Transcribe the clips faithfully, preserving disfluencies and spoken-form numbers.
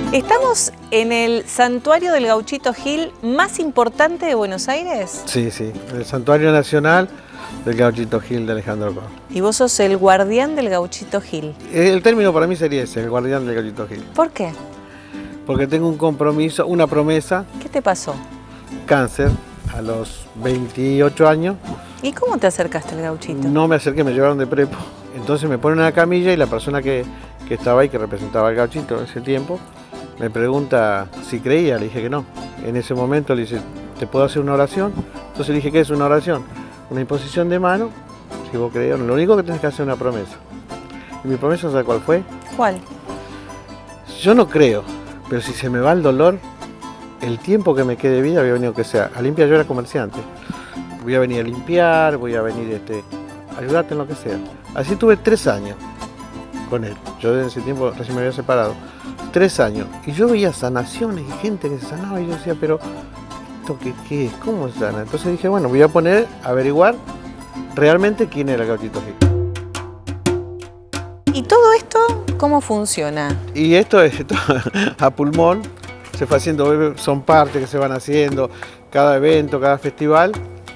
¿Estamos en el santuario del Gauchito Gil más importante de Buenos Aires? Sí, sí, el Santuario Nacional del Gauchito Gil de Alejandro Korn. Y vos sos el guardián del Gauchito Gil. El término para mí sería ese, el guardián del Gauchito Gil. ¿Por qué? Porque tengo un compromiso, una promesa. ¿Qué te pasó? Cáncer a los veintiocho años. ¿Y cómo te acercaste al Gauchito? No me acerqué, me llevaron de prepo. Entonces me ponen en la camilla y la persona que, que estaba ahí, que representaba al Gauchito en ese tiempo, me pregunta si creía. Le dije que no. En ese momento le dice, ¿te puedo hacer una oración? Entonces le dije, ¿qué es una oración? Una imposición de mano, si vos creías. Lo único que tenés que hacer es una promesa. ¿Y mi promesa, ¿sabes cuál fue? ¿Cuál? Yo no creo, pero si se me va el dolor, el tiempo que me quede de vida voy a venir, aunque sea a limpiar. Yo era comerciante. Voy a venir a limpiar, voy a venir este, a ayudarte en lo que sea. Así tuve tres años con él. Yo en ese tiempo recién me había separado. Tres años. Y yo veía sanaciones y gente que se sanaba y yo decía, pero ¿esto qué, qué es? ¿Cómo se sana? Entonces dije, bueno, voy a poner, a averiguar realmente quién era el Gauchito Gil. ¿Y todo esto cómo funciona? Y esto es esto, a pulmón, se fue haciendo, son partes que se van haciendo, cada evento, cada festival,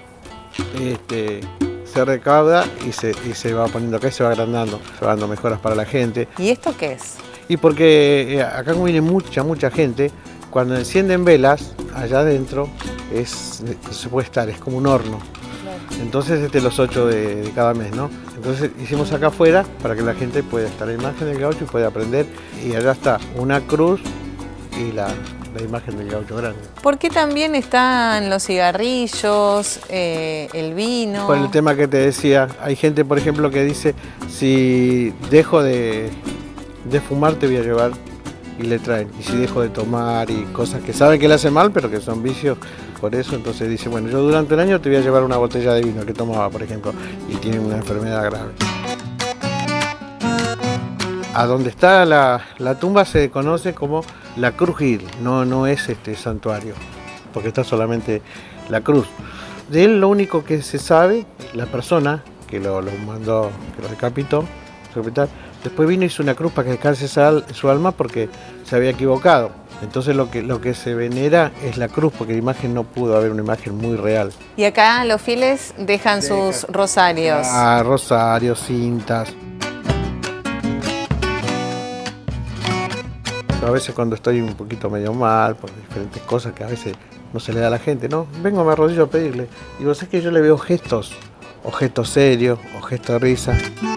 este, se recauda y se, y se va poniendo acá y se va agrandando, se va dando mejoras para la gente. ¿Y esto qué es? Y porque acá como viene mucha, mucha gente, cuando encienden velas, allá adentro es, se puede estar, es como un horno. Entonces este los ocho de, de cada mes, ¿no? Entonces hicimos acá afuera para que la gente pueda estar la imagen del gaucho y pueda aprender. Y allá está una cruz y la, la imagen del gaucho grande. ¿Por qué también están los cigarrillos, eh, el vino? Por el tema que te decía, hay gente, por ejemplo, que dice, si dejo de, de fumar te voy a llevar, y le traen. Y si dejo de tomar y cosas que saben que le hacen mal, pero que son vicios, por eso entonces dice, bueno, yo durante el año te voy a llevar una botella de vino que tomaba, por ejemplo, y tiene una enfermedad grave. A donde está la, la tumba se conoce como la Cruz Gil, no, no es este santuario, porque está solamente la cruz. De él lo único que se sabe, la persona que lo, lo mandó, que lo decapitó, después vino y hizo una cruz para que descanse su alma porque se había equivocado. Entonces lo que, lo que se venera es la cruz, porque la imagen no pudo haber una imagen muy real. Y acá los fieles dejan Deja. sus rosarios. Ah, rosarios, cintas. A veces cuando estoy un poquito medio mal, por diferentes cosas que a veces no se le da a la gente, ¿no? Vengo, me arrodillo a pedirle. Y vos sabés que yo le veo gestos, o gestos serios, o gestos de risa.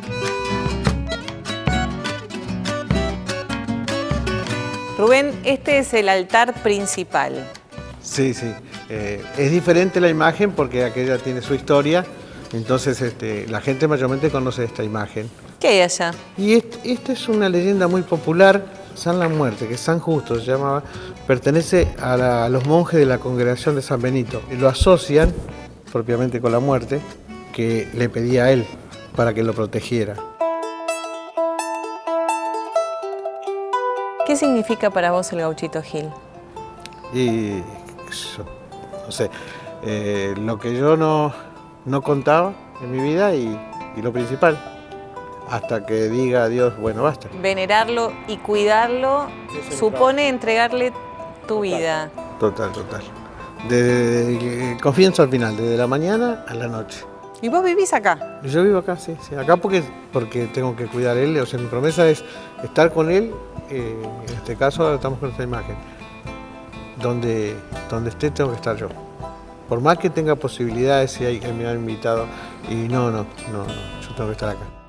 Rubén, este es el altar principal. Sí, sí. Eh, es diferente la imagen porque aquella tiene su historia. Entonces este, la gente mayormente conoce esta imagen. ¿Qué hay allá? Y esta este es una leyenda muy popular. San La Muerte, que es San Justo se llamaba, pertenece a, la, a los monjes de la congregación de San Benito. Y lo asocian propiamente con la muerte que le pedía a él para que lo protegiera. ¿Qué significa para vos el Gauchito Gil? Y no sé, eh, lo que yo no, no contaba en mi vida y, y lo principal. Hasta que diga a Dios, bueno, basta. Venerarlo y cuidarlo supone entregarle tu vida. Total, total. Desde el comienzo al final, desde la mañana a la noche. ¿Y vos vivís acá? Yo vivo acá, sí, sí. Acá porque, porque tengo que cuidar a él. O sea, mi promesa es estar con él. Eh, en este caso ahora estamos con esta imagen. Donde, donde esté tengo que estar yo. Por más que tenga posibilidades, si hay que me han invitado. Y no, no, no, no, yo tengo que estar acá.